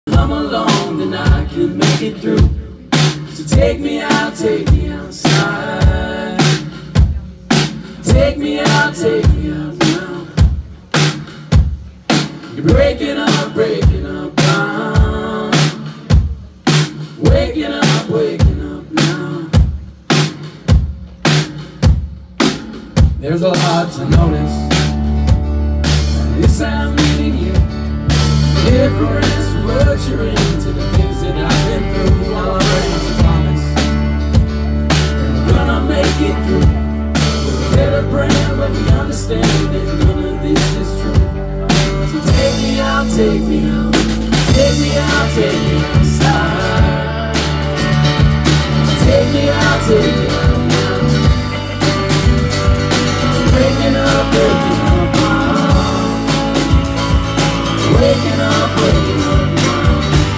Come along, then I can make it through. So take me out, take me outside. Take me out now. You're breaking up down. Waking up now. There's a lot to notice. This I'm meeting you. Difference what you're into, the things that I've been through. All I'm ready to promise, and we're gonna make it through. With a better brand, but we understand that none of this is true. So take me out, take me out. Take me out, take me outside. Take me out now. Breaking up waking up now.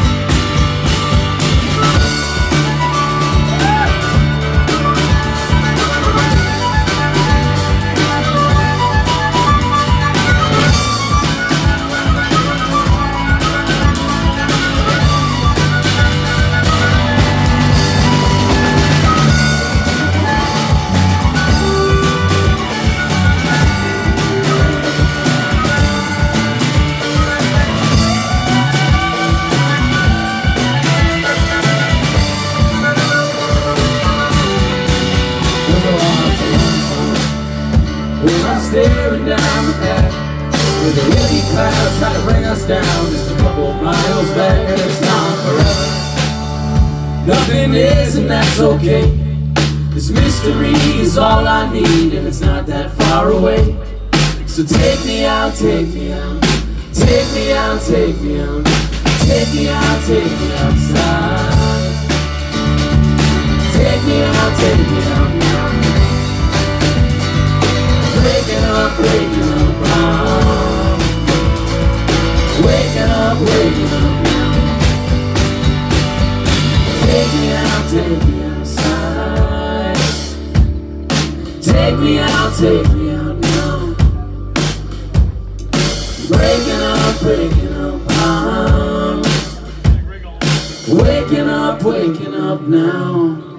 We're staring down the path with the heavy clouds try to bring us down just a couple miles back, and it's not forever. Nothing is, and that's okay. This mystery is all I need, and it's not that far away. So take me out, take me out. Take me out, take me out. Take me out, take me outside. Take me out now. Waking up now. Waking up now. Take me outside. Take me out now. Breaking up now. Waking up now.